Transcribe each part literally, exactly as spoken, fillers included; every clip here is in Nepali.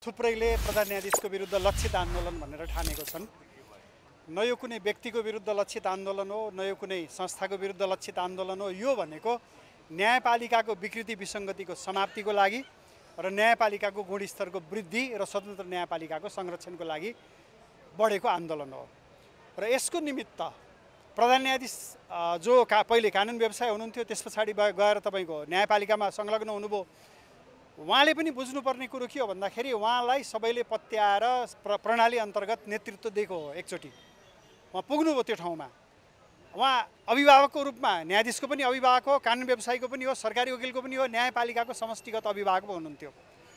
थुप्रैले प्रधान न्यायाधीशको विरुद्ध लक्षित आन्दोलन भनेर ठानेको छन्। न यो कुनै व्यक्तिको विरुद्ध लक्षित आन्दोलन हो, न यो कुनै संस्थाको विरुद्ध लक्षित आन्दोलन हो। यो भनेको न्यायपालिकाको विकृति विसङ्गतिको समाप्तिको लागि र न्यायपालिकाको गुणस्तरको वृद्धि र स्वतन्त्र न्यायपालिकाको संरक्षणको लागि बढेको आन्दोलन हो। र यसको निमित्त प्रधान न्यायाधीश जो का पहिले कानुन व्यवसाय हुनुहुन्थ्यो, त्यस पछाडि गएर तपाईँको न्यायपालिकामा संलग्न हुनुभयो, उहाँले पनि बुझ्नुपर्ने कुरो के हो भन्दाखेरि उहाँलाई सबैले पत्याएर प्र प्रणाली अन्तर्गत नेतृत्व दिएको हो। एकचोटि उहाँ पुग्नुभयो त्यो ठाउँमा। उहाँ अभिभावकको रूपमा न्यायाधीशको पनि अभिभावक हो, कानुन व्यवसायीको पनि हो, सरकारी वकिलको पनि हो, न्यायपालिकाको समष्टिगत अभिभावक पो हुनुहुन्थ्यो।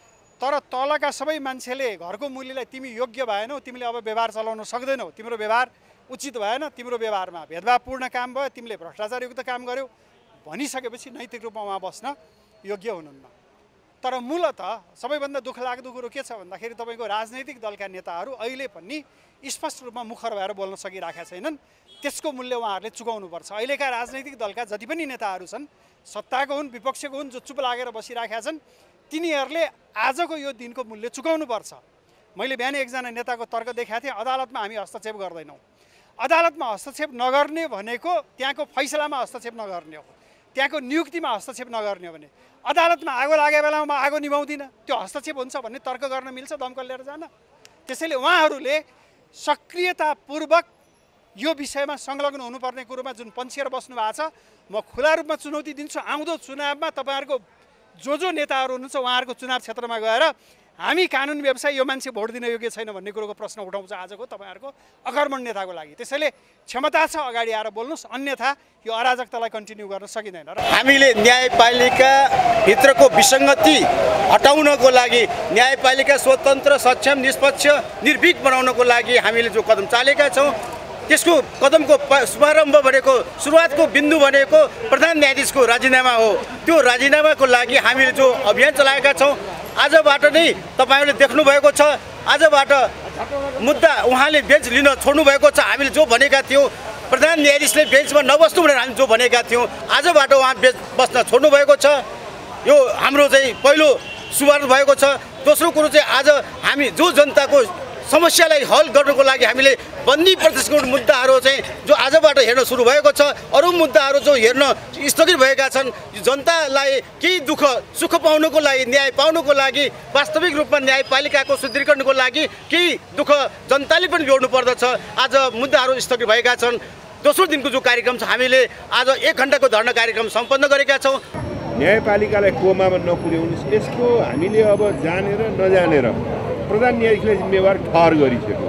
तर तलका सबै मान्छेले घरको मूल्यलाई तिमी योग्य भएनौ, तिमीले अब व्यवहार चलाउन सक्दैनौ, तिम्रो व्यवहार उचित भएन, तिम्रो व्यवहारमा भेदभावपूर्ण काम भयो, तिमीले भ्रष्टाचारयुक्त काम गर्यौ भनिसकेपछि नैतिक रूपमा उहाँ बस्न योग्य हुनुहुन्न। तर मूलतः सबैभन्दा दुःख लाग्दो कुरो के छ भन्दाखेरि तपाईँको राजनैतिक दलका नेताहरू अहिले पनि स्पष्ट रूपमा मुखर भएर बोल्न सकिरहेका छैनन्। त्यसको मूल्य उहाँहरूले चुकाउनुपर्छ। अहिलेका राजनैतिक दलका जति पनि नेताहरू छन्, सत्ताको हुन् विपक्षको हुन्, जो चुप लागेर बसिरहेका छन्, तिनीहरूले आजको यो दिनको मूल्य चुकाउनुपर्छ। मैले बिहान एकजना नेताको तर्क देखाएको थिएँ, अदालतमा हामी हस्तक्षेप गर्दैनौँ। अदालतमा हस्तक्षेप नगर्ने भनेको त्यहाँको फैसलामा हस्तक्षेप नगर्ने हो, त्यहाँको नियुक्तिमा हस्तक्षेप नगर्ने हो भने अदालतमा आगो लागेको बेलामा म आगो निभाउँदिनँ, त्यो हस्तक्षेप हुन्छ भन्ने तर्क गर्न मिल्छ दमकल लिएर जान? त्यसैले उहाँहरूले सक्रियतापूर्वक यो विषयमा संलग्न हुनुपर्ने कुरोमा जुन पन्छिएर बस्नु भएको छ, म खुला रूपमा चुनौती दिन्छु। आउँदो चुनावमा तपाईँहरूको जो जो नेताहरू हुनुहुन्छ उहाँहरूको चुनाव क्षेत्रमा गएर हामी कानुन व्यवसाय यो मान्छे भोट दिन योग्य छैन भन्ने कुरोको प्रश्न उठाउँछ आजको तपाईँहरूको अकर्मण नेताको लागि। त्यसैले क्षमता छ अगाडि आएर बोल्नुहोस्, अन्यथा यो अराजकतालाई कन्टिन्यू गर्न सकिँदैन। र हामीले न्यायपालिकाभित्रको विसङ्गति हटाउनको लागि, न्यायपालिका स्वतन्त्र, सक्षम, निष्पक्ष, निर्भीक बनाउनको लागि हामीले जो कदम चालेका छौँ, त्यसको कदमको शुभारम्भ भनेको, सुरुवातको बिन्दु भनेको प्रधान न्यायाधीशको राजीनामा हो। त्यो राजीनामाको लागि हामीले जो अभियान चलाएका छौँ, आजबाट नै तपाईँहरूले देख्नुभएको छ। आजबाट मुद्दा उहाँले बेन्च लिन छोड्नु भएको छ। हामीले जो भनेका थियौँ, प्रधान न्यायाधीशले बेन्चमा नबस्नु भनेर हामी जो भनेका थियौँ, आजबाट उहाँ बेन्च बस्न छोड्नु भएको छ। यो हाम्रो चाहिँ पहिलो शुभारम्भ भएको छ। दोस्रो कुरो चाहिँ आज हामी जो जनताको समस्यालाई हल गर्नको लागि हामीले बन्दी प्रदेशको मुद्दाहरू चाहिँ जो आजबाट हेर्न सुरु भएको छ, अरू मुद्दाहरू जो हेर्न स्थगित भएका छन्, जनतालाई केही दुःख सुख पाउनको लागि, न्याय पाउनको लागि, वास्तविक रूपमा न्यायपालिकाको सुदृढीकरणको लागि केही दुःख जनताले पनि बेहोर्नु पर्दछ। आज मुद्दाहरू स्थगित भएका छन्। दोस्रो दिनको जो कार्यक्रम छ, हामीले आज एक घन्टाको धरना कार्यक्रम सम्पन्न गरेका छौँ। न्यायपालिकालाई कोमामा नपुर्याउनुहोस्, यसको हामीले अब जानेर नजानेर प्रधान न्यायाधीशले जिम्मेवार ठहर गरिसक्यो।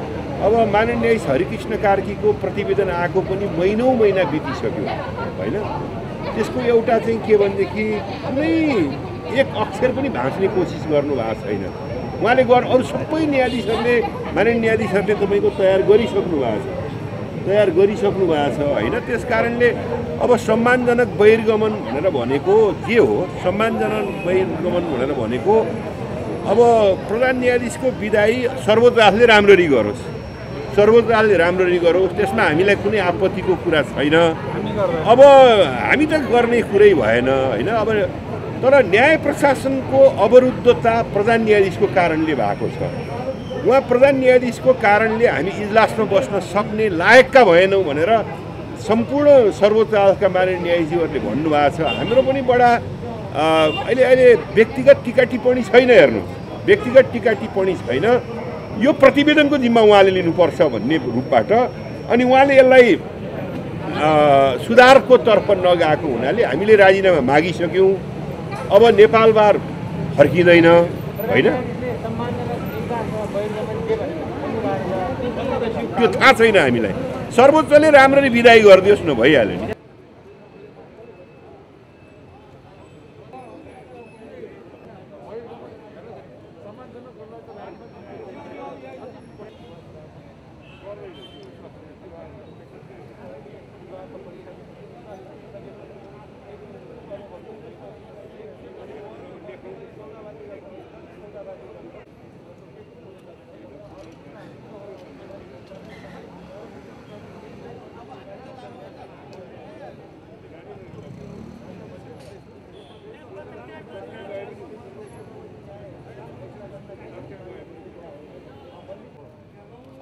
अब माननीय न्यायाधीश हरिकृष्ण कार्कीको प्रतिवेदन आएको पनि महिनौँ महिना बितिसक्यो होइन। त्यसको एउटा चाहिँ के भनेदेखि कुनै एक अक्षर पनि भाँच्ने कोसिस गर्नु भएको छैन उहाँले। गर अरू सबै न्यायाधीशहरूले, माननीय न्यायाधीशहरूले तपाईँको तयार गरिसक्नु भएको छ तयार गरिसक्नु भएको छ होइन। त्यस कारणले अब सम्मानजनक बहिर्गमन भनेर भनेको के हो? सम्मानजनक बहिर्गमन भनेर भनेको अब प्रधान न्यायाधीशको विधायी सर्वोच्च अदालतले राम्ररी गरोस्, सर्वोच्च अदालतले राम्ररी गरोस्, त्यसमा हामीलाई कुनै आपत्तिको कुरा छैन। अब हामी त गर्ने कुरै भएन होइन। अब तर न्याय प्रशासनको अवरुद्धता प्रधान न्यायाधीशको कारणले भएको छ। उहाँ प्रधान न्यायाधीशको कारणले हामी इजलासमा बस्न सक्ने लायकका भएनौँ भनेर सम्पूर्ण सर्वोच्च अदालतका माननीय न्यायाधीशहरूले भन्नुभएको छ। हाम्रो पनि बडा अहिले अहिले व्यक्तिगत टिका टिप्पणी छैन, हेर्नु व्यक्तिगत टिका टिप्पणी छैन। यो प्रतिवेदनको जिम्मा उहाँले लिनुपर्छ भन्ने रूपबाट अनि उहाँले यसलाई सुधारको तर्फ नगएको हुनाले हामीले राजीनामा मागिसक्यौँ। अब नेपाल बार फर्किँदैन होइन, त्यो थाहा छैन हामीलाई। सर्वोच्चले राम्ररी विदाई गरिदियोस् न, भइहाल्यो नि।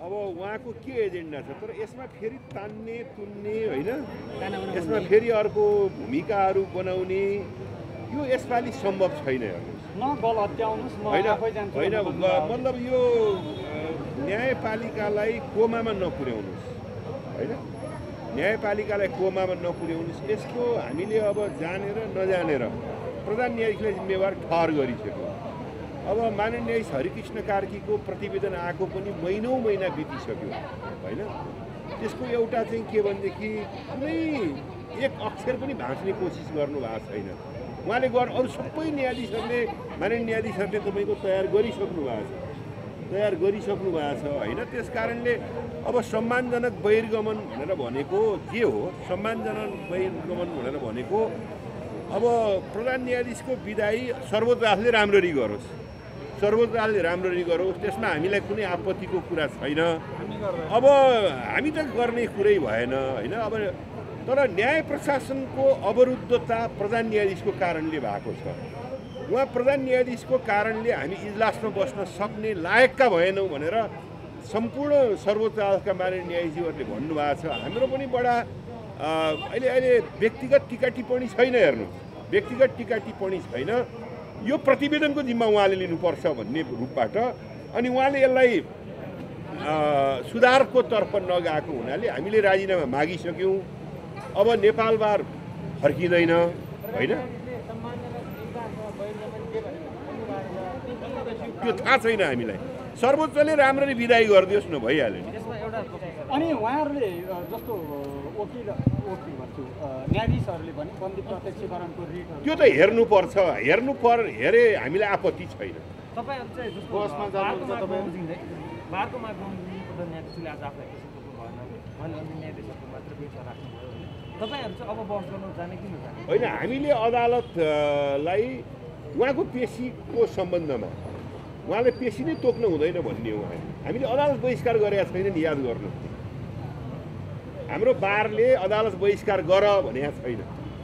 अब उहाँको के एजेन्डा छ, तर यसमा फेरि तान्ने तुन्ने होइन, यसमा फेरि अर्को भूमिकाहरू बनाउने यो यसपालि सम्भव छैन। होइन होइन मतलब यो न्यायपालिकालाई कोमामा नपुर्याउनुहोस् होइन, न्यायपालिकालाई कोमामा नपुर्याउनुहोस्। यसको हामीले अब जानेर नजानेर प्रधान न्यायाधीशलाई जिम्मेवार ठहर गरिसक्यो। अब माननीय न्यायाधीश हरिकृष्ण कार्कीको प्रतिवेदन आएको पनि महिनौँ महिना बितिसक्यो होइन। त्यसको एउटा चाहिँ के भनेदेखि कुनै एक अक्षर पनि भाँच्ने कोसिस गर्नु भएको छैन उहाँले। गर् अरू सबै न्यायाधीशहरूले माननीय न्यायाधीशहरूले तपाईँको तयार गरिसक्नु भएको छ तयार गरिसक्नु भएको छ होइन। त्यस कारणले अब सम्मानजनक बहिर्गमन भनेर भनेको के हो, सम्मानजनक बहिर्गमन भनेर भनेको अब प्रधान न्यायाधीशको विधायी सर्वोच्च अदालतले राम्ररी गरोस्, सर्वोच्च अदालतले राम्ररी गरोस्, त्यसमा हामीलाई कुनै आपत्तिको कुरा छैन। अब हामी त गर्ने कुरै भएन होइन। अब तर न्याय प्रशासनको अवरुद्धता प्रधान न्यायाधीशको कारणले भएको छ। उहाँ प्रधान न्यायाधीशको कारणले हामी इजलासमा बस्न सक्ने लायकका भएनौँ भनेर सम्पूर्ण सर्वोच्च अदालतका माननीय न्यायाधीशहरूले भन्नुभएको छ। हाम्रो पनि बडा अहिले अहिले व्यक्तिगत टिका टिप्पणी छैन, हेर्नु व्यक्तिगत टिका टिप्पणी छैन, यो प्रतिवेदनको जिम्मा उहाँले लिनुपर्छ भन्ने रूपबाट। अनि उहाँले यसलाई सुधारको तर्फ नगएको हुनाले हामीले राजीनामा मागिसक्यौँ। अब नेपाल बार फर्किँदैन होइन, त्यो थाहा छैन हामीलाई। सर्वोच्चले राम्ररी विदाई गरिदियोस् न, भइहाल्यो नि। अनि उहाँहरूले जस्तो वकिल वकिल भन्छु न्यायाधीशहरूले भने बन्दी प्रत्यक्षीकरणको रिट त्यो त हेर्नुपर्छ, हेर्नु पर हेरे हामीलाई आपत्ति छैन। तपाईँहरू चाहिँ जस्तो बसमा जानुहुन्छ तपाईँ बारको मागमा न्यायाधीशले आज आफूलाई किसिमको भएन भने अन्य न्यायाधीशहरूको मात्र विचार राख्नुभयो भने तपाईँहरू चाहिँ अब बस गर्न जाने कि नजाने? होइन, हामीले अदालतलाई उहाँको पेशीको सम्बन्धमा उहाँले पेशी नै तोक्नु हुँदैन भन्ने हो। हामीले अदालत बहिष्कार गरेका छैन नि, याद गर्नु। हाम्रो बारले अदालत बहिष्कार गर भनेको छैन।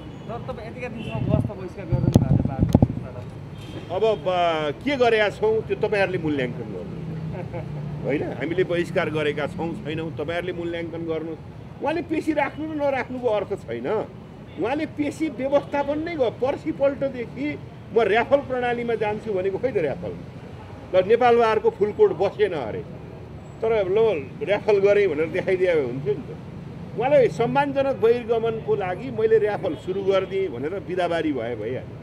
अब के गरेका छौँ त्यो तपाईँहरूले मूल्याङ्कन गर्नु होइन। हामीले बहिष्कार गरेका छौँ छैनौँ तपाईँहरूले मूल्याङ्कन गर्नु। उहाँले पेशी राख्नु र नराख्नुको अर्थ छैन। उहाँले पेशी व्यवस्थापन नै गर्यो। पर्सिपल्टदेखि म ऱ्याफल प्रणालीमा जान्छु भनेको खोइ त ऱ्याफल ल नेपाल बारको फुलकोट बसेन अरे, तर ल ऱ्याफल गरेँ भनेर देखाइदिए हुन्थ्यो नि त। उहाँले सम्मानजनक बहिर्गमनको लागि मैले ऱ्याफल सुरु गरिदिएँ भनेर बिदाबारी भए भइहाल्यो।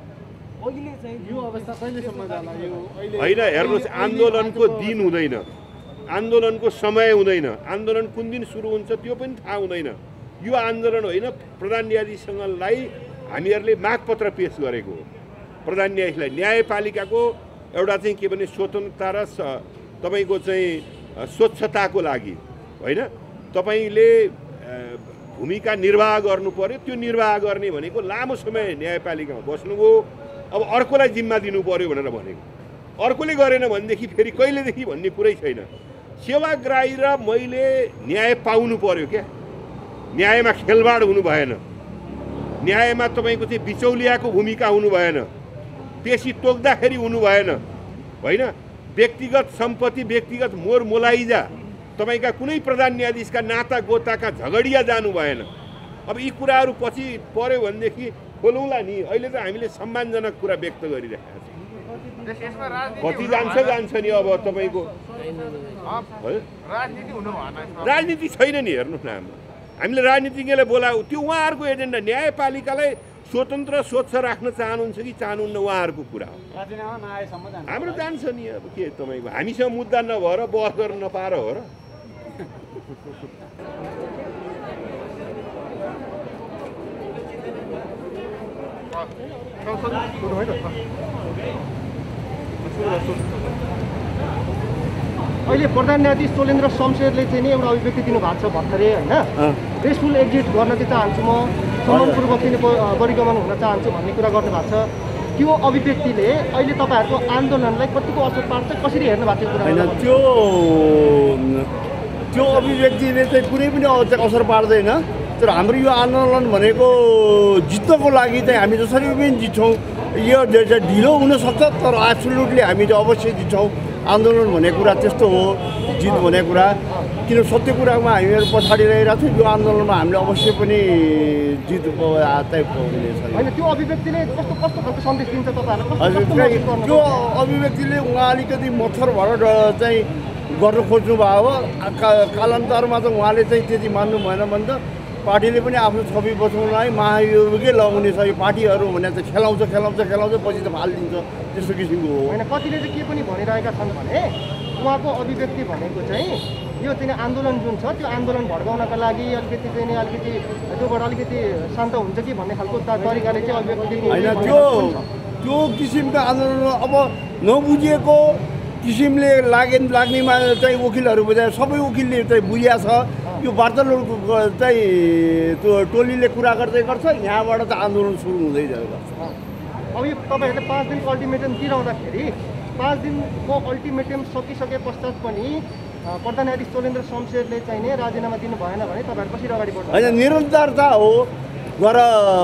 होइन, हेर्नुहोस्, आन्दोलनको दिन हुँदैन, आन्दोलनको समय हुँदैन, आन्दोलन कुन दिन सुरु हुन्छ त्यो पनि थाहा हुँदैन। यो आन्दोलन होइन, प्रधान न्यायाधीशसँगलाई हामीहरूले मागपत्र पेश गरेको हो। प्रधान न्यायाधीशलाई न्यायपालिकाको एउटा चाहिँ के भने स्वतन्त्रता र तपाईँको चाहिँ स्वच्छताको लागि होइन, तपाईँले भूमिका निर्वाह गर्नु पर्यो। त्यो निर्वाह गर्ने भनेको लामो समय न्यायपालिकामा बस्नुभयो, अब अर्कोलाई जिम्मा दिनु पर्यो भनेर भनेको। अर्कोले गरेन भनेदेखि फेरि कहिलेदेखि भन्ने कुरै छैन। सेवाग्राही र मैले न्याय पाउनु पर्यो क्या, न्यायमा खेलबाड हुनु भएन, न्यायमा तपाईँको चाहिँ बिचौलियाको भूमिका हुनु भएन, पेशी तोक्दाखेरि हुनु भएन होइन। व्यक्तिगत सम्पत्ति, व्यक्तिगत मोर मोलाइजा तपाईँका कुनै प्रधान न्यायाधीशका नाता गोताका झगडिया जानु भएन। अब यी कुराहरू पछि पर्यो भनेदेखि खोलौँला नि। अहिले त हामीले सम्मानजनक कुरा व्यक्त गरिरहेका छौँ। कति जान्छ जान्छ नि। अब तपाईँको राजनीति छैन नि, हेर्नुहोस् न। हाम्रो हामीले राजनीतिज्ञले बोलाऊ, त्यो उहाँहरूको एजेन्डा। न्यायपालिकालाई स्वतन्त्र स्वच्छ राख्न चाहनुहुन्छ कि चाहनुहुन्न उहाँहरूको कुरा हो। हाम्रो जान्छ नि। अब के तपाईँको हामीसँग मुद्दा नभएर बहस गर्न नपाएर हो र? अहिले प्रधान न्यायाधीश चोलेन्द्र शमशेरले चाहिँ नि एउटा अभिव्यक्ति दिनुभएको छ भर्खरै होइन, रेसफुल एक्जिट गर्न चाहिँ चाहन्छु, म सम्मानपूर्वक चाहिँ बहिर्गमन हुन चाहन्छु भन्ने कुरा गर्नुभएको छ। त्यो अभिव्यक्तिले अहिले तपाईँहरूको आन्दोलनलाई कतिको असर पार्छ, कसरी हेर्नु भएको छ? होइन, त्यो त्यो अभिव्यक्तिले चाहिँ कुनै पनि असर पार्दैन। तर हाम्रो यो आन्दोलन भनेको जित्नको लागि चाहिँ हामी जसरी पनि जित्छौँ। यो ढिलो हुनसक्छ तर एब्सोल्युटली हामी चाहिँ अवश्य जित्छौँ। आन्दोलन भनेको कुरा त्यस्तो हो, जित भनेको कुरा। किन सत्य कुरामा हामीहरू पछाडि रहिरहेको थियो, यो आन्दोलनमा हामीले अवश्य पनि जित हातै हुनेछ। होइन त्यो अभिव्यक्तिले कस्तो कस्तो खालको सन्देश दिन्छ तपाईँहरूलाई? हजुर, त्यो अभिव्यक्तिले उहाँ अलिकति मत्थर भएर चाहिँ गर्न खोज्नु भयो हो। कालान्तरमा त उहाँले चाहिँ त्यति मान्नु भएन भने त पार्टीले पनि आफ्नो छवि बचाउनलाई महायुगै लगाउने छ। यो पार्टीहरू भने चाहिँ खेलाउँछ खेलाउँछ खेलाउँछ पछि त फालिदिन्छ, त्यस्तो किसिमको हो। होइन, कतिले चाहिँ के पनि भनिरहेका छन् भने उहाँको अभिव्यक्ति भनेको चाहिँ यो चाहिँ आन्दोलन जुन छ त्यो आन्दोलन भड्काउनका लागि अलिकति चाहिँ नि अलिकति त्योबाट अलिकति शान्त हुन्छ कि भन्ने खालको तरिकाले चाहिँ अभिव्यक्ति होइन। त्यो त्यो किसिमको आन्दोलन अब नबुझिएको किसिमले लागे लाग्नेमा चाहिँ वकिलहरू बुझाए, सबै वकिलले चाहिँ बुझिया छ। यो वार्तालापको चाहिँ त्यो टोलीले कुरा गर्दै गर्छ, यहाँबाट त आन्दोलन सुरु हुँदै जान्छ। अब यो तपाईँहरूले पाँच दिनको अल्टिमेटम दिइरहँदाखेरि पाँच दिनको अल्टिमेटम सकिसके पश्चात पनि प्रधान न्यायाधीश चोलेन्द्र शमशेरले चाहिँ नि राजीनामा दिनु भएन भने तपाईँहरू कसरी अगाडि बढ्नु? होइन, निरन्तरता हो गर।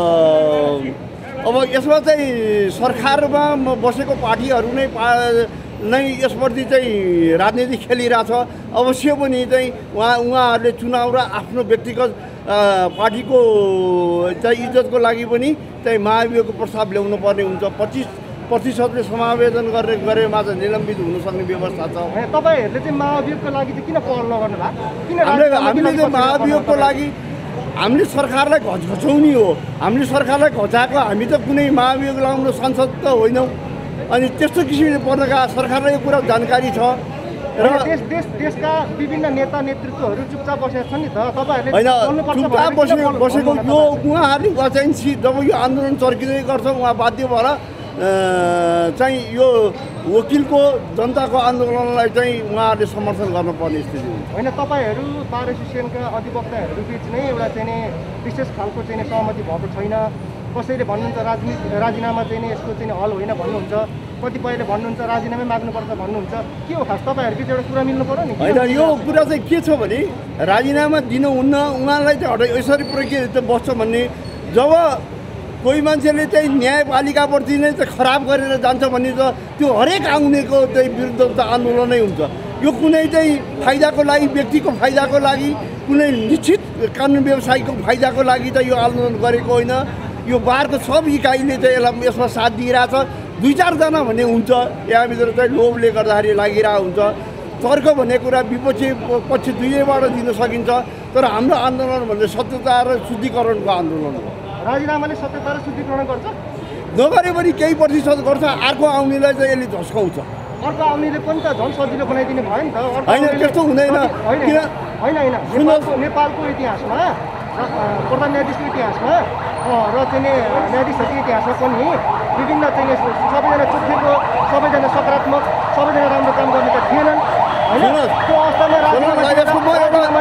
अब यसमा चाहिँ सरकारमा बसेको पार्टीहरू नै पा नै यसप्रति चाहिँ राजनीति खेलिरहेछ। अवश्य पनि चाहिँ उहाँ उहाँहरूले चुनाव र आफ्नो व्यक्तिगत पार्टीको चाहिँ इज्जतको लागि पनि चाहिँ महाभियोगको प्रस्ताव ल्याउनु पर्ने हुन्छ। पच्चिस प्रतिशतले समावेदन गर्ने गरेमा चाहिँ निलम्बित हुन सक्ने व्यवस्था छ। तपाईँहरूले चाहिँ महाभियोगको लागि चाहिँ किन पहल नगर्नु भएको? किन हामीले हामीले चाहिँ महाभियोगको लागि हामीले सरकारलाई घचघचाउने हो। हामीले सरकारलाई घचाएको, हामी त कुनै महाभियोग लगाउन सांसद त होइनौँ। अनि त्यस्तो किसिमले पर्नका सरकारलाई यो कुरा जानकारी छ र देश देश देशका विभिन्न नेता नेतृत्वहरू चुपचाप बसेका छन् नि त। तपाईँहरूले होइन, चुपचाप बसेको बसेको यो उहाँहरूले चाहिँ जब यो आन्दोलन चर्किँदै गर्छ उहाँ बाध्य भएर चाहिँ यो वकिलको जनताको आन्दोलनलाई चाहिँ उहाँहरूले समर्थन गर्नुपर्ने स्थिति हुन्छ। होइन, तपाईँहरू बार एसोसिएसनका अधिवक्ताहरू बिच नै एउटा चाहिँ नि विशेष खालको चाहिँ सहमति भएको छैन। कसैले भन्नुहुन्छ राजनीति राजीनामा चाहिँ नि यसको चाहिँ हल होइन भन्नुहुन्छ, कतिपयले भन्नुहुन्छ राजीनामै माग्नुपर्छ भन्नुहुन्छ। के हो खास तपाईँहरू बिच एउटा कुरा मिल्नु पर्यो नि? होइन, यो कुरा चाहिँ के छ भने राजीनामा दिनुहुन्न, उहाँलाई चाहिँ हटाइ यसरी प्रक्रिया बस्छ भन्ने। जब कोही मान्छेले चाहिँ न्यायपालिकाप्रति नै चाहिँ खराब गरेर जान्छ भने त त्यो हरेक आउनेको चाहिँ विरुद्ध त आन्दोलनै हुन्छ। यो कुनै चाहिँ फाइदाको लागि, व्यक्तिको फाइदाको लागि, कुनै निश्चित कानुन व्यवसायीको फाइदाको लागि त यो आन्दोलन गरेको होइन। यो बारको सब इकाइले चाहिँ यसलाई यसमा साथ दिइरहेछ। दुई चारजना भन्ने हुन्छ, यहाँभित्र चाहिँ लोभले गर्दाखेरि लागिरहेको हुन्छ। तर्क भन्ने कुरा विपक्षी पक्ष दुवैबाट दिन सकिन्छ, तर हाम्रो आन्दोलन भन्ने सत्यता र शुद्धिकरणको आन्दोलन हो। राजीनामाले सत्यता र शुद्धिकरण गर्छ? नगरे पनि केही प्रतिशत गर्छ, अर्को आउनेलाई चाहिँ यसले झस्काउँछ। अर्को आउनेले पनि त झन् सजिलो बनाइदिने भयो नि त। होइन, त्यस्तो हुँदैन। किन होइन होइन नेपालको नेपालको इतिहासमा प्रधान न्यायाधीशको इतिहासमा र चाहिँ न्यायाधीशहरूको इतिहासमा पनि विभिन्न चाहिँ सबैजना चुक्केको, सबैजना सकारात्मक, सबैजना राम्रो काम गर्ने त थिएनन् होइन। त्यो अवस्थामा राजीनामा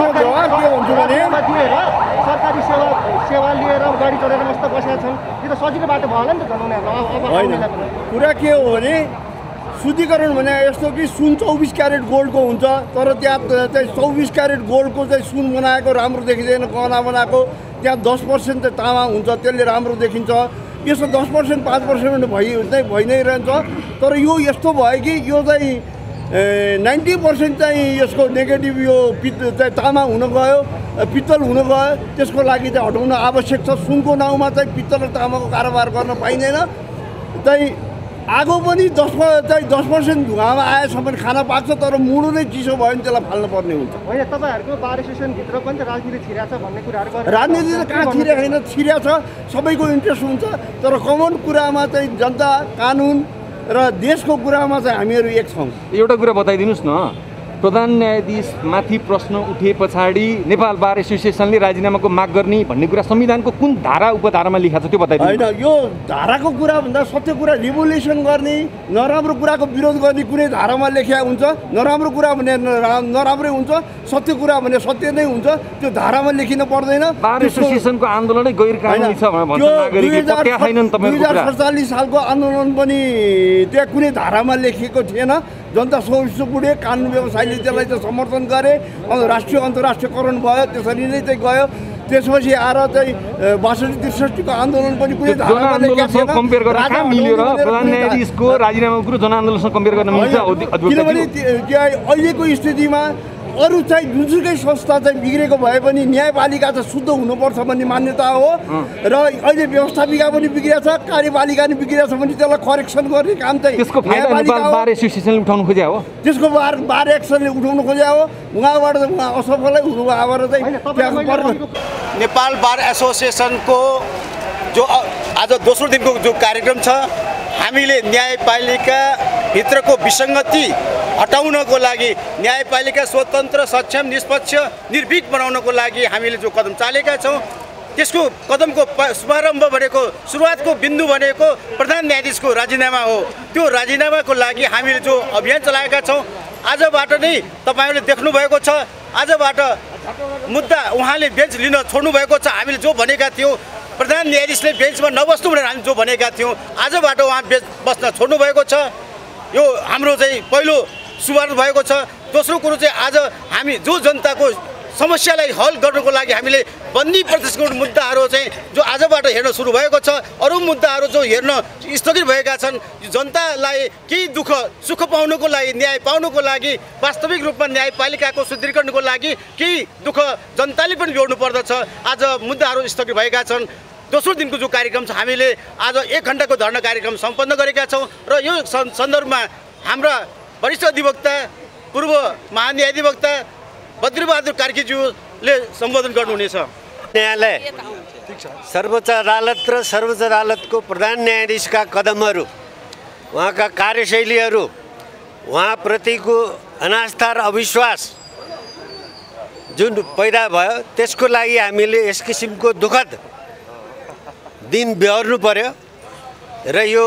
दिएर सरकारी सेवा सेवा लिएर गाडी चढेर मस्त बसेका छन्। यो त सजिलो बाटो भयो होला नि त झन् उनीहरूलाई। कुरा के हो भने शुद्धिकरण भने यस्तो कि सुन चौबिस क्यारेट गोल्डको हुन्छ, तर त्यहाँ चाहिँ चौबिस क्यारेट गोल्डको चाहिँ सुन बनाएको राम्रो देखिँदैन, गहना बनाएको। त्यहाँ दस पर्सेन्ट चाहिँ तामा हुन्छ, त्यसले राम्रो देखिन्छ। यसो दस पर्सेन्ट पाँच पर्सेन्ट भइ चाहिँ भइ नै रहन्छ। तर यो यस्तो भयो कि यो चाहिँ नाइन्टी पर्सेन्ट चाहिँ यसको नेगेटिभ यो पित्त चाहिँ तामा हुन गयो, पित्तल हुन गयो। त्यसको लागि चाहिँ हटाउन आवश्यक छ। सुनको नाउँमा चाहिँ पित्तल र तामाको कारोबार गर्न पाइँदैन। चाहिँ आगो पनि दस चाहिँ दस पर्सेन्ट धुवामा आएसम्म खाना पाक्छ, तर मुडो नै चिसो भयो भने त्यसलाई फाल्नु पर्ने हुन्छ। होइन, तपाईँहरूको बार एसोसिएसनभित्र पनि त राजनीति छिरेको छ भन्ने कुराहरू गर्नु। राजनीति त कहाँ छिरेको छैन, छिरेको छ। सबैको इन्ट्रेस्ट हुन्छ, तर कमन कुरामा चाहिँ जनता, कानुन र देशको कुरामा चाहिँ हामीहरू एक छौँ। एउटा कुरा बताइदिनुहोस् न, प्रधान न्यायाधीश माथि प्रश्न उठे पछाडि नेपाल बार एसोसिएसनले राजीनामाको माग गर्ने भन्ने कुरा संविधानको कुन धारा उपधारामा लेखा छ त्यो बताइदिनु। होइन, यो धाराको कुरा भन्दा सत्य कुरा रिभोल्युसन गर्ने, नराम्रो कुराको विरोध गर्ने कुनै धारामा लेखिया हुन्छ। नराम्रो कुरा भने नराम्रै हुन्छ, सत्य कुरा भने सत्य नै हुन्छ। त्यो धारामा लेखिन पर्दैन। बार एसोसिएसनको आन्दोलनै गैर कानुनी छ भनेर भन्छ नागरिकले पक्का छैनन् तपाईहरुको कुरा। दुई हजार सडचालिस सालको आन्दोलन पनि त्यहाँ कुनै धारामा लेखिएको थिएन। जनता सौविश्व पुढे कानुन व्यवसायले त्यसलाई चाहिँ समर्थन गरे, राष्ट्रिय अन्तर्राष्ट्रियकरण भयो, त्यसरी नै चाहिँ गयो। त्यसपछि आएर चाहिँ बासठी त्रिसठीको आन्दोलन पनि कुनै जनआन्दोलनसँग कम्पेयर गर्न कहाँ मिल्यो र प्रधान न्यायाधीशको राजीनामाको कुरो जनआन्दोलनसँग कम्पेयर गर्न मिल्छ? किनभने अहिलेको स्थितिमा अरू चाहिँ जुनसुकै संस्था चाहिँ बिग्रेको भए पनि न्यायपालिका चाहिँ शुद्ध हुनुपर्छ भन्ने मान्यता हो र अहिले व्यवस्थापिका पनि बिग्रिया छ, कार्यपालिका पनि बिग्रिया छ भने त्यसलाई करेक्सन गर्ने काम चाहिँ त्यसको फाइदा नेपाल बार एसोसिएसनले उठाउनु खोज्या हो, त्यसको बार बार एक्सनले उठाउनु खोज्या हो। उहाँबाट चाहिँ उहाँ असफलै हुनुभएर चाहिँ नेपाल बार एसोसिएसनको जो आज दोस्रो दिनको जो कार्यक्रम छ, हामीले न्यायपालिकाभित्रको विसङ्गति हटाउनको लागि, न्यायपालिका स्वतन्त्र सक्षम निष्पक्ष निर्भीक बनाउनको लागि हामीले जो कदम चालेका छौँ, त्यसको कदमको शुभारम्भ भनेको सुरुवातको बिन्दु भनेको प्रधान न्यायाधीशको राजीनामा हो। त्यो राजीनामाको लागि हामीले जो अभियान चलाएका छौँ, आजबाट नै तपाईँहरूले देख्नुभएको छ, आजबाट मुद्दा उहाँले बेन्च लिन छोड्नु भएको छ। हामीले जो भनेका थियौँ प्रधान न्यायाधीशले बेन्चमा नबस्नु भनेर हामी जो भनेका थियौँ, आजबाट उहाँ बेन्च बस्न छोड्नु भएको छ। यो हाम्रो चाहिँ पहिलो शुभारम्भ भएको छ। दोस्रो कुरो चाहिँ आज हामी जो जनताको समस्यालाई हल गर्नको लागि हामीले बन्दी प्रदेशको मुद्दाहरू चाहिँ जो आजबाट हेर्न सुरु भएको छ, अरू मुद्दाहरू जो हेर्न स्थगित भएका छन्, जनतालाई केही दुःख सुख पाउनको लागि, न्याय पाउनको लागि, वास्तविक रूपमा न्यायपालिकाको सुदृढीकरणको लागि केही दुःख जनताले पनि बेहोर्नु पर्दछ। आज मुद्दाहरू स्थगित भएका छन्। दोस्रो दिनको जो कार्यक्रम छ, हामीले आज एक घन्टाको धरना कार्यक्रम सम्पन्न गरेका छौँ र यो सन्दर्भमा हाम्रा वरिष्ठ अधिवक्ता पूर्व महान्यायाधिवक्ता बद्रीबहादुर कार्कीज्यूले सम्बोधन गर्नुहुनेछ। न्यायालय, सर्वोच्च अदालत र सर्वोच्च अदालतको प्रधान न्यायाधीशका कदमहरू, उहाँका कार्यशैलीहरू, उहाँप्रतिको अनास्था र अविश्वास जुन पैदा भयो, त्यसको लागि हामीले यस किसिमको दुःखद दिन बेहोर्नु पर्यो र यो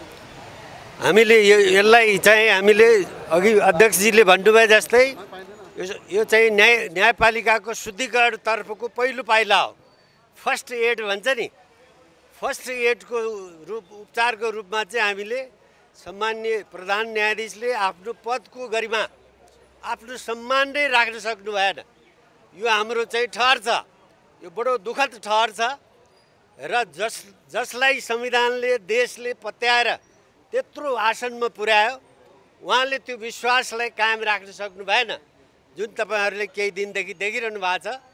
हामीले यसलाई चाहिँ हामीले अघि अध्यक्षजीले भन्नुभए जस्तै यो चाहिँ न्याय न्यायपालिकाको शुद्धिकरणतर्फको पहिलो पाइला हो। फर्स्ट एड भन्छ नि, फर्स्ट एडको रूप उपचारको रूपमा चाहिँ हामीले सम्माननीय प्रधान न्यायाधीशले आफ्नो पदको गरिमा, आफ्नो सम्मान नै राख्न सक्नु भएन। यो हाम्रो चाहिँ ठहर छ, यो बडो दुःखद ठहर छ र जस जसलाई संविधानले देशले पत्याएर त्यत्रो आसनमा पुर्यायो, उहाँले त्यो विश्वासलाई कायम राख्न सक्नु भएन जुन तपाईहरूले केही दिनदेखि देखिरहनु भएको छ।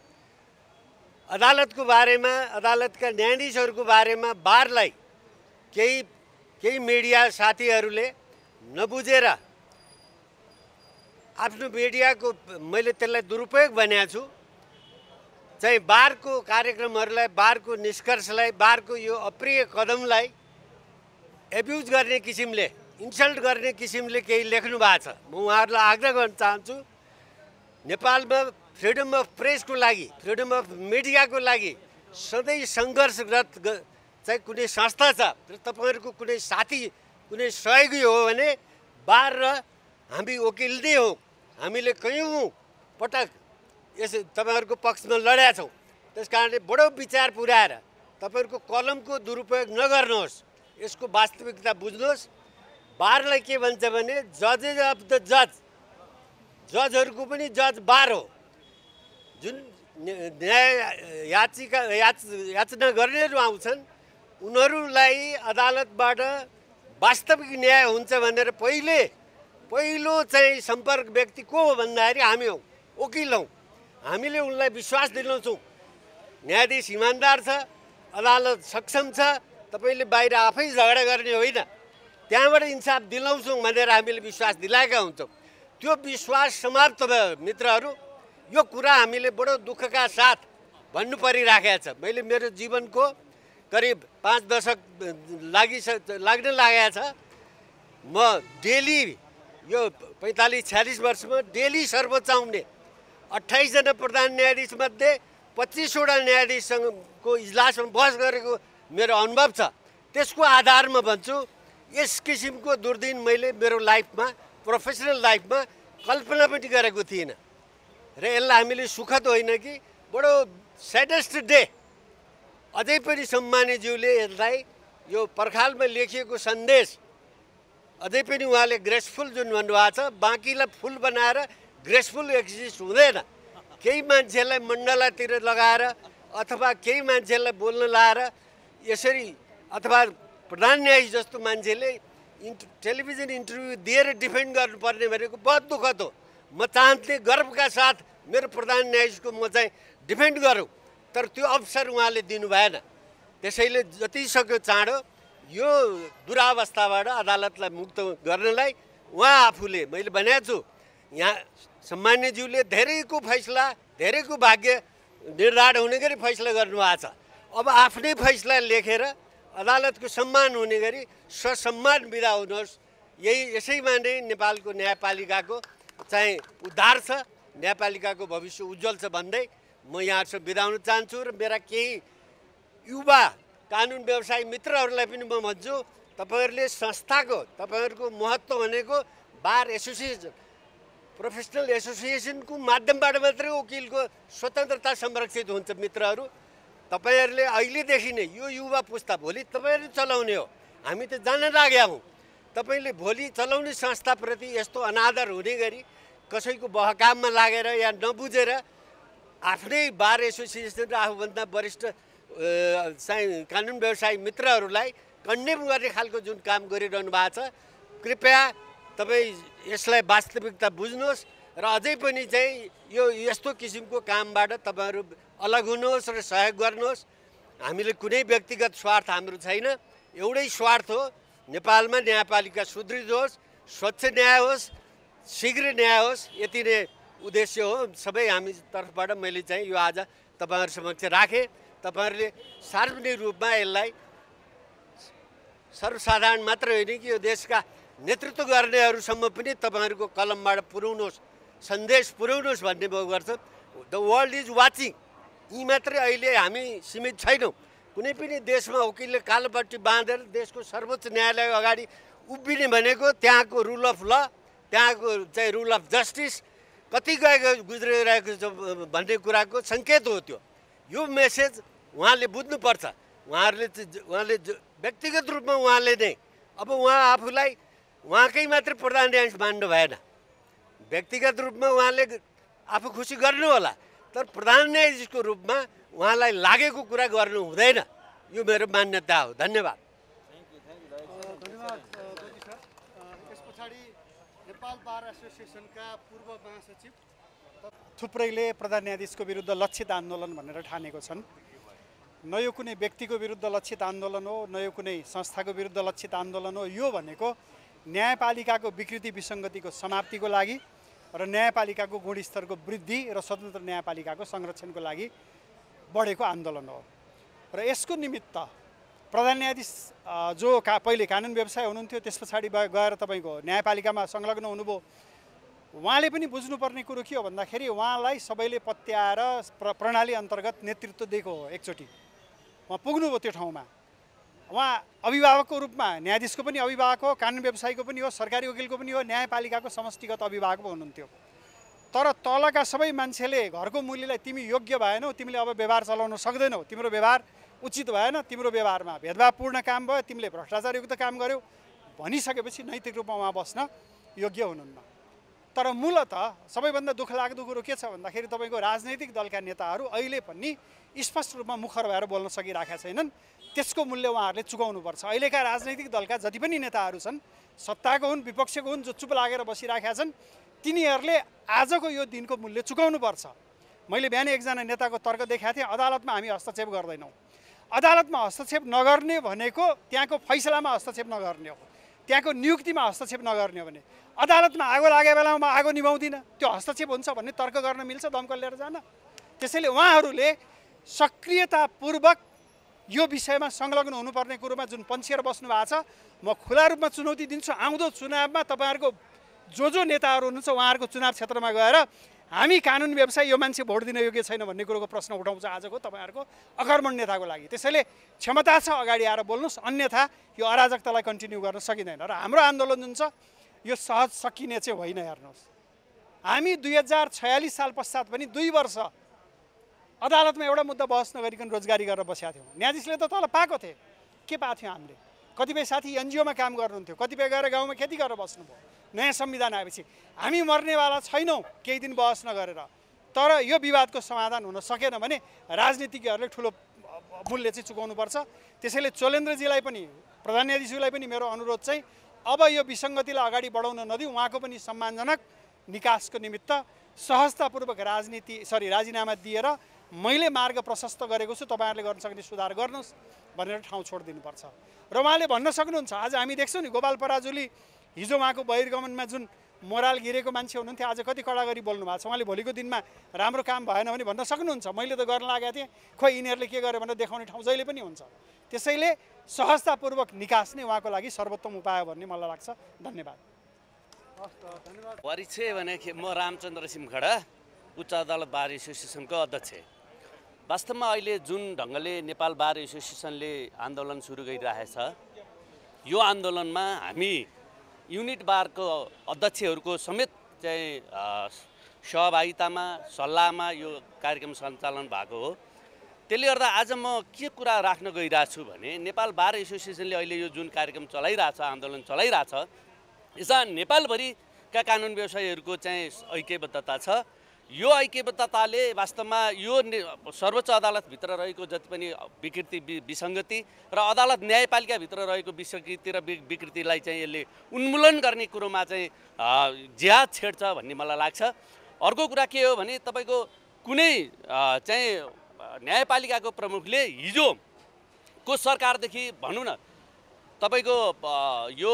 अदालतको बारेमा, अदालतका न्यायाधीशहरूको बारेमा बारलाई केही केही मिडिया साथीहरूले नबुझेर आफ्नो मिडियाको, मैले त्यसलाई दुरुपयोग भनेको छु, चाहिँ बारको कार्यक्रमहरूलाई, बारको निष्कर्षलाई, बारको यो अप्रिय कदमलाई एब्युज गर्ने किसिमले, इन्सल्ट गर्ने किसिमले केही लेख्नु भएको छ। म उहाँहरूलाई आग्रह गर्न चाहन्छु, नेपालमा फ्रिडम अफ प्रेसको लागि, फ्रिडम अफ मिडियाको लागि सधैँ सङ्घर्षरत चाहिँ कुनै संस्था छ र तपाईँहरूको कुनै साथी, कुनै सहयोगी हो भने बार र हामी वकिल नै हौँ। हामीले कयौँ पटक यस तपाईँहरूको पक्षमा लडेका छौँ। त्यस कारणले बडो विचार पुर्याएर तपाईँहरूको कलमको दुरुपयोग नगर्नुहोस्, यसको वास्तविकता बुझ्नुहोस्। बारलाई के भन्छ भने जजेस अफ द जज, जजहरूको पनि जज बार हो। जुन न्याय याचिका याच याचना गर्नेहरू आउँछन्, उनीहरूलाई अदालतबाट वास्तविक न्याय हुन्छ भनेर पहिले पहिलो चाहिँ सम्पर्क व्यक्ति को हो भन्दाखेरि हामी हौँ, वकिल हौँ। हामीले उनलाई विश्वास दिलाउँछौँ न्यायाधीश इमान्दार छ, अदालत सक्षम छ, तपाईँले बाहिर आफै झगडा गर्ने होइन, त्यहाँबाट इन्साफ दिलाउँछौँ भनेर हामीले विश्वास दिलाएका हुन्छौँ। त्यो विश्वास समाप्त भयो मित्रहरू। यो कुरा हामीले बडो दुःखका साथ भन्नु परिराखेको छ। मैले मेरो जीवनको करिब पाँच दशक लागि लाग्न लागेको छ। म डेली यो पैँतालिस छ्यालिस वर्षमा डेली सर्वोच्च आउने अट्ठाइसजना प्रधान न्यायाधीशमध्ये पच्चिसवटा न्यायाधीशसँगको इजलासमा बहस गरेको मेरो अनुभव छ। त्यसको आधारमा भन्छु, यस किसिमको दुर्दिन मैले मेरो लाइफमा, प्रोफेसनल लाइफमा कल्पना पनि गरेको थिइनँ र यसलाई हामीले सुखद होइन कि बडो स्याडेस्ट डे। अझै पनि सम्मानीज्यूले यसलाई यो पर्खालमा लेखिएको सन्देश अझै पनि उहाँले ग्रेसफुल जुन भन्नुभएको छ, बाँकीलाई फुल बनाएर ग्रेसफुल एक्जिस्ट हुँदैन। केही मान्छेलाई मण्डलातिर लगाएर अथवा केही मान्छेलाई बोल्न लाएर यसरी अथवा प्रधान न्यायाधीश जस्तो मान्छेले इन्ट टेलिभिजन इन्टरभ्यू दिएर डिफेन्ड गर्नुपर्ने भनेको बहुत दुःखद हो। म चाहन्थे गर्वका साथ मेरो प्रधान न्यायाधीशको म चाहिँ डिफेन्ड गरौँ, तर त्यो अवसर उहाँले दिनु भएन। त्यसैले जति सक्यो चाँडो यो दुरावस्थाबाट अदालतलाई मुक्त गर्नलाई उहाँ आफूले, मैले भनेको छु यहाँ सम्मान्यज्यूले धेरैको फैसला, धेरैको भाग्य निर्धारण हुने गरी फैसला गर्नुभएको छ। अब आफ्नै फैसला लेखेर अदालतको सम्मान हुने गरी ससम्मान बिदा हुनुहोस्। यही यसैमा नै नेपालको न्यायपालिकाको चाहिँ उद्धार छ, न्यायपालिकाको भविष्य उज्जवल छ भन्दै म यहाँसँग बिदा हुन चाहन्छु। र मेरा केही युवा कानुन व्यवसायी मित्रहरूलाई पनि म भन्छु, तपाईँहरूले संस्थाको, तपाईँहरूको महत्त्व भनेको बार एसोसिएसन, प्रोफेसनल एसोसिएसनको माध्यमबाट मात्रै वकिलको स्वतन्त्रता संरक्षित हुन्छ। मित्रहरू, तपाईँहरूले अहिलेदेखि नै यो युवा पुस्ता भोलि तपाईँहरूले चलाउने हो, हामी त जान लागेका हौँ। तपाईँले भोलि चलाउने संस्थाप्रति यस्तो अनादर हुने गरी कसैको बहकाममा लागेर या नबुझेर आफ्नै बार एसोसिएसन र आफूभन्दा वरिष्ठ चाहिँ कानुन व्यवसायी मित्रहरूलाई कन्डेम गर्ने खालको जुन काम गरिरहनु भएको छ, कृपया तपाईँ यसलाई वास्तविकता बुझ्नुहोस् र अझै पनि चाहिँ यो यस्तो किसिमको कामबाट तपाईँहरू अलग हुनुहोस् र सहयोग गर्नुहोस्। हामीले कुनै व्यक्तिगत स्वार्थ हाम्रो छैन, एउटै स्वार्थ हो नेपालमा न्यायपालिका सुदृढ होस्, स्वच्छ न्याय होस्, शीघ्र न्याय होस्, यति नै उद्देश्य हो सबै हामी तर्फबाट। मैले चाहिँ यो आज तपाईँहरू समक्ष राखेँ। तपाईँहरूले सार्वजनिक रूपमा यसलाई सर्वसाधारण मात्र होइन कि यो देशका नेतृत्व गर्नेहरूसम्म पनि तपाईँहरूको कलमबाट पुर्याउनुहोस्, सन्देश पुर्याउनुहोस् भन्ने म गर्छु। The world is watching. यी मात्रै अहिले हामी सीमित छैनौँ। कुनै पनि देशमा वकिलले कालोपट्टि बाँधेर देशको सर्वोच्च न्यायालय अगाडि उभिने भनेको त्यहाँको रुल अफ ल, त्यहाँको चाहिँ रुल अफ जस्टिस कति गएको गुज्रिरहेको छ भन्ने कुराको सङ्केत हो। त्यो यो मेसेज उहाँले बुझ्नुपर्छ। उहाँहरूले उहाँले व्यक्तिगत रूपमा उहाँले नै अब उहाँ आफूलाई उहाँकै मात्रै प्रधान न्यायाधीश मान्नु भएन, व्यक्तिगत रूपमा उहाँले आफू खुसी गर्नु होला, तर प्रधान न्यायाधीशको रूपमा उहाँलाई लागेको कुरा गर्नु हुँदैन। यो मेरो मान्यता हो। धन्यवाद। धन्यवाद ज्योति सर। यस पछाडि नेपाल बार एसोसिएसनका पूर्व महासचिव थुप्रैले प्रधान न्यायाधीशको विरुद्ध लक्षित आन्दोलन भनेर ठानेको छन्। न यो कुनै व्यक्तिको विरुद्ध लक्षित आन्दोलन हो, न यो कुनै संस्थाको विरुद्ध लक्षित आन्दोलन हो। यो भनेको न्यायपालिकाको विकृति विसङ्गतिको समाप्तिको लागि र न्यायपालिकाको गुणस्तरको वृद्धि र स्वतन्त्र न्यायपालिकाको संरक्षणको लागि बढेको आन्दोलन हो। र यसको निमित्त प्रधान न्यायाधीश जो का पहिले कानुन व्यवसाय हुनुहुन्थ्यो, त्यस पछाडि गएर तपाईँको न्यायपालिकामा संलग्न हुनुभयो, उहाँले पनि बुझ्नुपर्ने कुरो के हो भन्दाखेरि उहाँलाई सबैले पत्याएर प्र प्रणाली अन्तर्गत नेतृत्व दिएको हो। एकचोटि उहाँ पुग्नुभयो त्यो ठाउँमा। उहाँ अभिभावकको रूपमा, न्यायाधीशको पनि अभिभावक हो, कानुन व्यवसायीको पनि हो, सरकारी वकिलको पनि हो, न्यायपालिकाको समष्टिगत अभिभावक पो हुनुहुन्थ्यो। तर तलका सबै मान्छेले घरको मूल्यलाई तिमी योग्य भएनौ, तिमीले अब व्यवहार चलाउन सक्दैनौ, तिम्रो व्यवहार उचित भएन, तिम्रो व्यवहारमा भेदभावपूर्ण काम भयो, तिमीले भ्रष्टाचारयुक्त काम गर्यौ भनिसकेपछि नैतिक रूपमा उहाँ बस्न योग्य हुनुहुन्न। तर मूलत सबैभन्दा दुःख लाग्दो कुरो के छ भन्दाखेरि तपाईँको राजनैतिक दलका नेताहरू अहिले पनि स्पष्ट रूपमा मुखर भएर बोल्न सकिरहेका छैनन्। त्यसको मूल्य उहाँहरूले चुकाउनुपर्छ। अहिलेका राजनैतिक दलका जति पनि नेताहरू छन्, सत्ताको हुन् विपक्षको हुन्, जो चुप लागेर बसिरहेका छन्, तिनीहरूले आजको यो दिनको मूल्य चुकाउनुपर्छ। मैले बिहान एकजना नेताको तर्क देखाएको थिएँ, अदालतमा हामी हस्तक्षेप गर्दैनौँ। अदालतमा हस्तक्षेप नगर्ने भनेको त्यहाँको फैसलामा हस्तक्षेप नगर्ने हो, त्यहाँको नियुक्तिमा हस्तक्षेप नगर्ने हो भने अदालतमा आगो लागेको बेलामा म आगो निभाउँदिनँ, त्यो हस्तक्षेप हुन्छ भन्ने तर्क गर्न मिल्छ दमकल लिएर जान। त्यसैले उहाँहरूले सक्रियतापूर्वक यो विषयमा संलग्न हुनुपर्ने कुरोमा जुन पन्छिएर बस्नु भएको छ, म खुला रूपमा चुनौती दिन्छु। आउँदो चुनावमा तपाईँहरूको जो जो नेताहरू हुनुहुन्छ उहाँहरूको चुनाव क्षेत्रमा गएर हामी कानुन व्यवसाय यो मान्छे भोट दिन योग्य छैन भन्ने कुरोको प्रश्न उठाउँछ आजको तपाईँहरूको अकर्मण नेताको लागि। त्यसैले क्षमता छ अगाडि आएर बोल्नुहोस्, अन्यथा यो अराजकतालाई कन्टिन्यू गर्न सकिँदैन। र हाम्रो आन्दोलन जुन छ यो सहज सकिने चाहिँ होइन। हेर्नुहोस्, हामी दुई हजार छयालिस साल पश्चात पनि दुई वर्ष अदालतमा एउटा मुद्दा बहस नगरिकन रोजगारी गरेर बसेका थियौँ। न्यायाधीशले त तल पाएको थिए, के पाएको थियो हामीले? कतिपय साथी एनजिओमा काम गर्नुहुन्थ्यो, कतिपय गएर गाउँमा खेती गरेर बस्नुभयो। नयाँ संविधान आएपछि हामी मर्नेवाला छैनौँ केही दिन बहस नगरेर। तर यो विवादको समाधान हुन सकेन भने राजनीतिज्ञहरूले ठुलो मूल्य चाहिँ चुकाउनुपर्छ। त्यसैले चोलेन्द्रजीलाई पनि प्रधान न्यायाधीशलाई पनि मेरो अनुरोध चाहिँ अब यो विसङ्गतिलाई अगाडि बढाउन नदिउँ, उहाँको पनि सम्मानजनक निकासको निमित्त सहजतापूर्वक राजनीति सरी राजीनामा दिएर मैले मार्ग प्रशस्त गरेको छु, तपाईँहरूले गर्न सक्ने सुधार गर्नुहोस् भनेर ठाउँ छोडिदिनुपर्छ। र उहाँले भन्न सक्नुहुन्छ, आज हामी देख्छौँ नि गोपाल पराजुली हिजो उहाँको बहिर्गमनमा जुन मोराल गिरेको मान्छे हुनुहुन्थ्यो आज कति कडा गरी बोल्नु भएको छ। उहाँले भोलिको दिनमा राम्रो काम भएन भने भन्न सक्नुहुन्छ, मैले त गर्न लागेको थिएँ, खोइ यिनीहरूले के गर्यो भनेर देखाउने ठाउँ जहिले पनि हुन्छ। त्यसैले सहजतापूर्वक निकास नै उहाँको लागि सर्वोत्तम उपाय भन्ने मलाई लाग्छ। धन्यवाद। परिचय भने म रामचन्द्र सिमखडा, उच्च अदालत बार एसोसिएसनको अध्यक्ष। वास्तवमा अहिले जुन ढङ्गले नेपाल बार एसोसिएसनले आन्दोलन सुरु गरिरहेछ, यो आन्दोलनमा हामी युनिट बारको अध्यक्षहरूको समेत चाहिँ सहभागितामा सल्लाहमा यो कार्यक्रम सञ्चालन भएको हो। त्यसले गर्दा आज म के कुरा राख्न गइरहेको छु भने नेपाल बार एसोसिएसनले अहिले यो जुन कार्यक्रम चलाइरहेछ, आन्दोलन चलाइरहेछ, यसमा नेपालभरिका कानुन व्यवसायीहरूको चाहिँ ऐक्यबद्धता छ। यो ऐक्यबद्धताले वास्तवमा यो सर्वोच्च अदालतभित्र रहेको जति पनि विकृति विसङ्गति र अदालत न्यायपालिकाभित्र रहेको विसङ्गति र विकृतिलाई चाहिँ यसले उन्मूलन गर्ने कुरोमा चाहिँ ज्याद छेड्छ भन्ने मलाई लाग्छ। अर्को कुरा के हो भने तपाईँको कुनै चाहिँ न्यायपालिकाको प्रमुखले हिजोको सरकारदेखि भनौँ न तपाईँको यो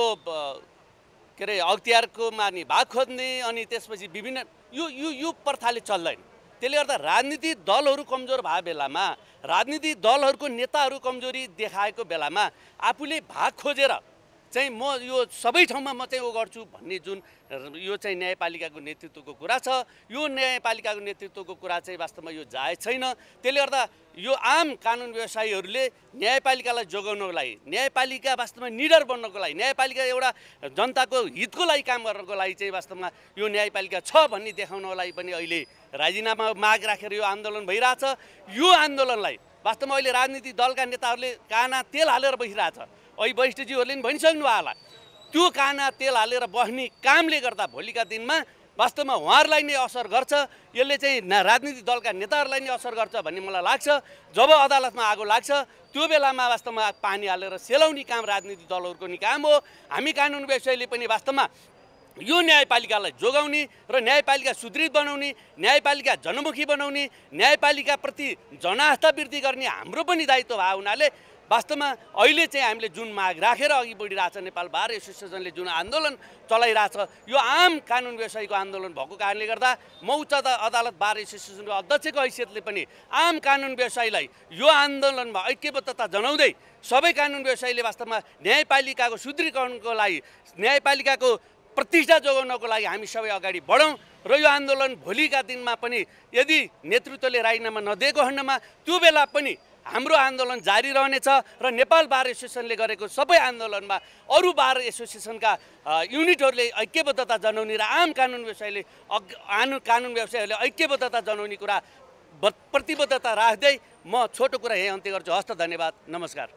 के अरे अख्तियारको मार्ने भाग खोज्ने अनि त्यसपछि विभिन्न यो यो यो प्रथाले चल्दैन। त्यसले गर्दा राजनीतिक दलहरू कमजोर भए बेलामा, राजनीतिक दलहरूको नेताहरू कमजोरी देखाएको बेलामा आफूले भाग खोजेर चाहिँ म यो सबै ठाउँमा म चाहिँ ओ गर्छु भन्ने जुन यो चाहिँ न्यायपालिकाको नेतृत्वको कुरा छ, यो न्यायपालिकाको नेतृत्वको कुरा चाहिँ वास्तवमा यो जायज छैन। त्यसले गर्दा यो आम कानुन व्यवसायीहरूले न्यायपालिकालाई जोगाउनको लागि, न्यायपालिका वास्तवमा निडर बन्नको लागि, न्यायपालिका एउटा जनताको हितको लागि काम गर्नको लागि चाहिँ वास्तवमा यो न्यायपालिका छ भन्ने देखाउनको लागि पनि अहिले राजीनामा माग राखेर यो आन्दोलन भइरहेछ। यो आन्दोलनलाई वास्तवमा अहिले राजनीतिक दलका नेताहरूले काना तेल हालेर बसिरहेछ। अहिले वरिष्ठज्यूहरूले पनि भनिसक्नु होला, त्यो काना तेल हालेर बस्ने कामले गर्दा भोलिका दिनमा वास्तवमा उहाँहरूलाई नै असर गर्छ, यसले चाहिँ राजनीतिक दलका नेताहरूलाई नै असर गर्छ भन्ने मलाई लाग्छ। जब अदालतमा आगो लाग्छ त्यो बेलामा वास्तवमा पानी हालेर सेलाउने काम राजनीतिक दलहरूको नि काम हो। हामी कानुन व्यवसायीले पनि वास्तवमा यो न्यायपालिकालाई जोगाउने र न्यायपालिका सुदृढ बनाउने, न्यायपालिका जनमुखी बनाउने, न्यायपालिकाप्रति जनास्था वृद्धि गर्ने हाम्रो पनि दायित्व भएको हुनाले वास्तवमा अहिले चाहिँ हामीले जुन माग राखेर अघि बढिरहेछ, नेपाल बार एसोसिएसनले जुन आन्दोलन चलाइरहेछ, यो आम कानुन व्यवसायीको आन्दोलन भएको कारणले गर्दा म उच्च अदालत बार एसोसिएसनको अध्यक्षको हैसियतले पनि आम कानुन व्यवसायीलाई यो आन्दोलनमा ऐक्यबद्धता जनाउँदै सबै कानुन व्यवसायीले वास्तवमा न्यायपालिकाको सुदृढीकरणको लागि, न्यायपालिकाको प्रतिष्ठा जोगाउनको लागि हामी सबै अगाडि बढौँ र यो आन्दोलन भोलिका दिनमा पनि यदि नेतृत्वले राजीनामा नदिएको खण्डमा त्यो बेला पनि हाम्रो आन्दोलन जारी रहनेछ र नेपाल बार एसोसिएसनले गरेको सबै आन्दोलनमा अरू बार एसोसिएसनका युनिटहरूले ऐक्यबद्धता जनाउने र आम कानुन व्यवसायीले आनु कानुन व्यवसायीहरूले ऐक्यबद्धता जनाउने कुरा प्रतिबद्धता राख्दै म छोटो कुरा यही अन्त्य गर्छु। हस्त, धन्यवाद, नमस्कार।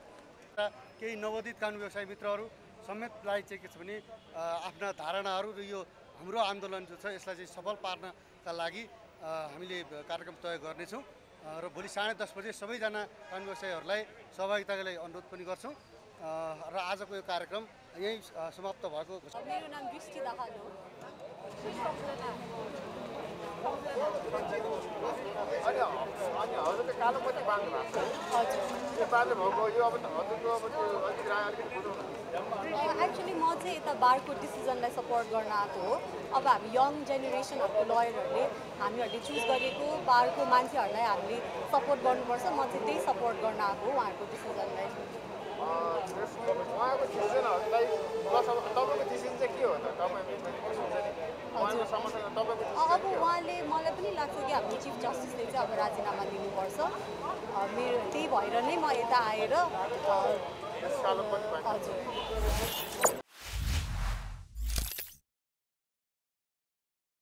केही नवोदित कानुन व्यवसायी मित्रहरू समेतलाई चाहिँ के छ भने आफ्ना धारणाहरू र यो हाम्रो आन्दोलन जो छ यसलाई चाहिँ सफल पार्नका लागि हामीले कार्यक्रम तय गर्नेछौँ र भोलि साढे दस बजे सबैजना कानुन व्यवसायीहरूलाई सहभागिताको लागि अनुरोध पनि गर्छौँ र आजको यो कार्यक्रम यही समाप्त भएको। मेरो नाम दृष्टि दाहाल हो। एक्चुली म चाहिँ यता बारको डिसिजनलाई सपोर्ट गर्न आएको हो। अब हामी यङ जेनेरेसनहरूको लयरहरूले हामीहरूले चुज गरेको बारको मान्छेहरूलाई हामीले सपोर्ट गर्नुपर्छ। म चाहिँ त्यही सपोर्ट गर्न आएको हो उहाँहरूको डिसिजनलाई। अब उहाँले मलाई पनि लाग्छ कि हाम्रो चिफ जस्टिसले चाहिँ अब राजीनामा दिनुपर्छ। मेरो त्यही भएर नै म यता आएर हजुर